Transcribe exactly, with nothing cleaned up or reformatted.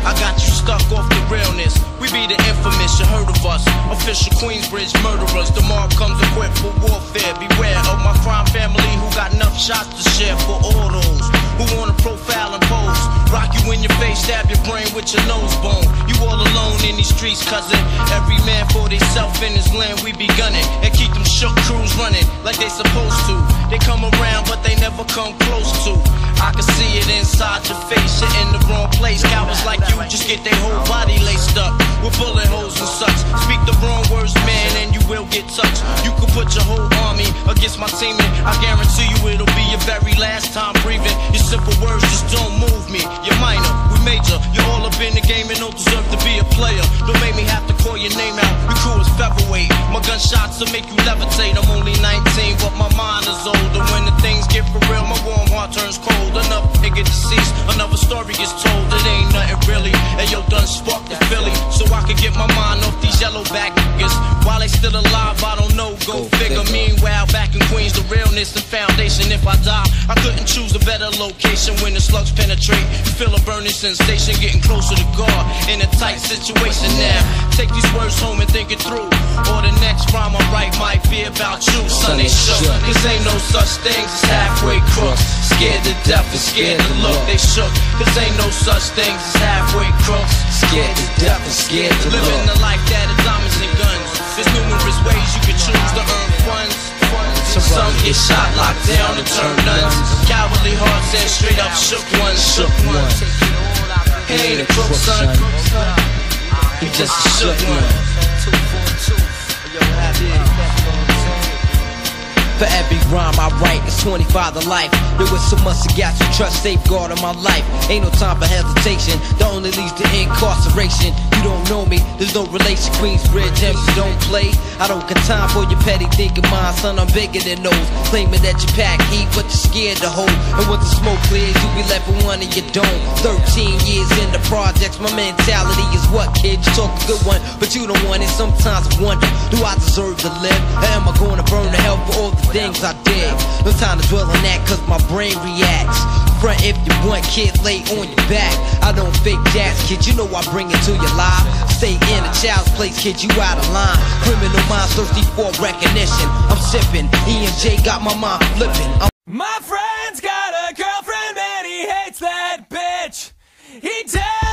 I got you stuck off the realness. We be the infamous, you heard of us. Official Queensbridge murderers. The mob comes equipped for warfare. Beware of my crime family who got enough shots to share for all those who wanna profile and pose. Rock you in your face, stab your brain with your nose bone. You all alone in these streets, cousin. Every man for theyself in his land, we be gunning. And keep them shook crews running like they supposed to. They come around, but they never come close to. I can see it inside your face, you're in the wrong place. Cowards like you just get their whole body laced up with bullet holes and such. Speak the wrong words, man, and you will get touched. You can put your whole army against my team, and I guarantee you it'll be your very last time breathing. Your simple words just don't move me. You're minor, we major. You're all up in the game and don't deserve to be a player. Don't make me have to call your name out. Your crew is featherweight. My gunshots will make you levitate. I'm only nineteen, but my mind is older. When the things get for real, my warm heart turns cold. Another nigga deceased, another story gets told. It ain't nothing really. And yo, done sparked the Philly, so I can get my mind off these yellow back niggas. While they still alive, I don't know. Go, Go figure. figure. Meanwhile, back in Queens, the realness and foundation. If I die, I couldn't choose a better location. When the slugs penetrate, you feel a burning sensation, getting closer to God in a tight situation. Now, take these words home and think it through. Or the next rhyme I write might be about you. Son, they shook. Cause ain't no such things as halfway crooks. Scared to death and scared to look. They shook. Cause ain't no such things as halfway crooks. Scared to death and scared to look. Living the life that is diamonds and guns. There's numerous ways you can choose to earn funds. Some get shot, locked down, and turn nuns. Cowardly hearts and straight up shook ones. Shook ones. He ain't a crook, son. He just a shook one. For every rhyme I write, it's twenty-five to life. There was so much I got to trust, safeguard of my life. Ain't no time for hesitation, that only leads to incarceration. You don't know me, there's no relation. Queensbridge, and you don't play. I don't got time for your petty thinking, mine, son, I'm bigger than those. Claiming that you pack heat, but you're scared to hold. And once the smoke clears, you be left with one and you don't. Thirteen years in the projects, my mentality is what, kid? You talk a good one, but you don't want it. Sometimes I wonder, do I deserve to live? Or am I gonna burn to hell for all the things I did? No time to dwell on that, cause my brain reacts. Front if you want, kid, lay on your back. I don't fake jazz, kid, you know I bring it to your life. Stay in a child's place, kid, you out of line. Criminal minds thirsty for recognition. I'm sipping, E and J got my mind flipping. I'm my friend's got a girlfriend, man, he hates that bitch. He tells